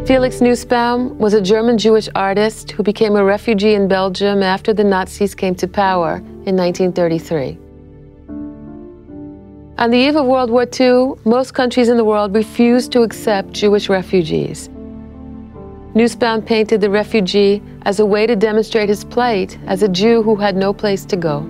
Felix Nussbaum was a German Jewish artist who became a refugee in Belgium after the Nazis came to power in 1933. On the eve of World War II, most countries in the world refused to accept Jewish refugees. Nussbaum painted the refugee as a way to demonstrate his plight as a Jew who had no place to go.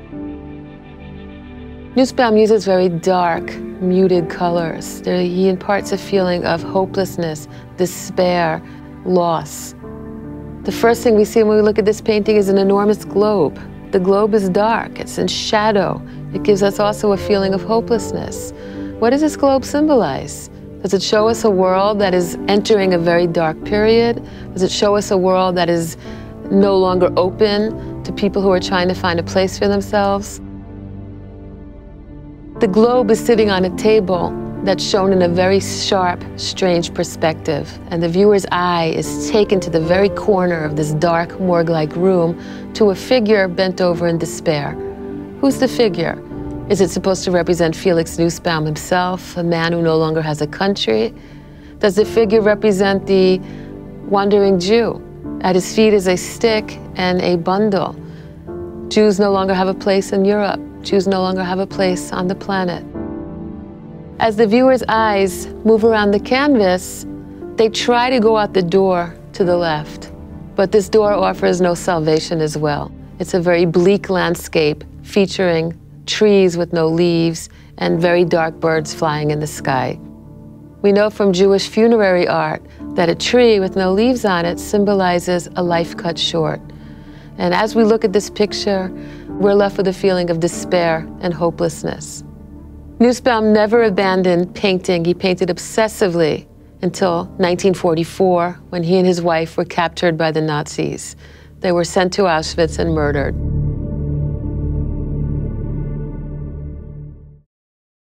Nussbaum uses very dark, muted colors. He imparts a feeling of hopelessness, despair, loss. The first thing we see when we look at this painting is an enormous globe. The globe is dark, it's in shadow. It gives us also a feeling of hopelessness. What does this globe symbolize? Does it show us a world that is entering a very dark period? Does it show us a world that is no longer open to people who are trying to find a place for themselves? The globe is sitting on a table that's shown in a very sharp, strange perspective, and the viewer's eye is taken to the very corner of this dark, morgue-like room to a figure bent over in despair. Who's the figure? Is it supposed to represent Felix Nussbaum himself, a man who no longer has a country? Does the figure represent the wandering Jew? At his feet is a stick and a bundle. Jews no longer have a place in Europe. Jews no longer have a place on the planet. As the viewer's eyes move around the canvas, they try to go out the door to the left, but this door offers no salvation as well. It's a very bleak landscape featuring trees with no leaves and very dark birds flying in the sky. We know from Jewish funerary art that a tree with no leaves on it symbolizes a life cut short. And as we look at this picture, we're left with a feeling of despair and hopelessness. Nussbaum never abandoned painting. He painted obsessively until 1944, when he and his wife were captured by the Nazis. They were sent to Auschwitz and murdered.